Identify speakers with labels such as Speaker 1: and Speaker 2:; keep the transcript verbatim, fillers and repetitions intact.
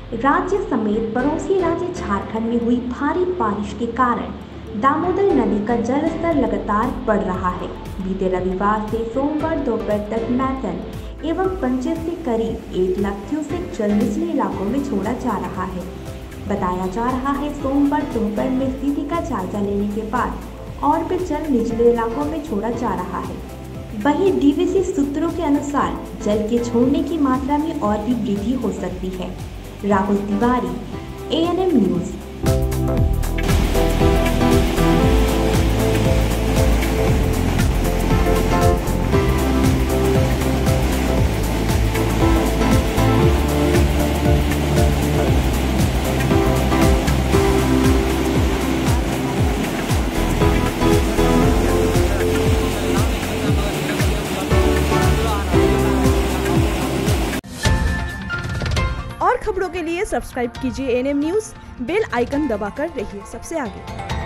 Speaker 1: राज्य समेत पड़ोसी राज्य झारखंड में हुई भारी बारिश के कारण दामोदर नदी का जलस्तर लगातार बढ़ रहा है। बीते रविवार से सोमवार दोपहर तक मैथन एवं पंचेत से करीब एक लाख क्यूसेक जल निचले इलाकों में छोड़ा जा रहा है। बताया जा रहा है सोमवार दोपहर में स्थिति का जायजा लेने के बाद और भी जल निचले इलाकों में छोड़ा जा रहा है। वहीं डीवीसी सूत्रों के अनुसार जल के छोड़ने की मात्रा में और भी वृद्धि हो सकती है। Rahul Tiwari, ANM news.
Speaker 2: और खबरों के लिए सब्सक्राइब कीजिए एएनएम न्यूज, बेल आइकन दबाकर रहिए सबसे आगे।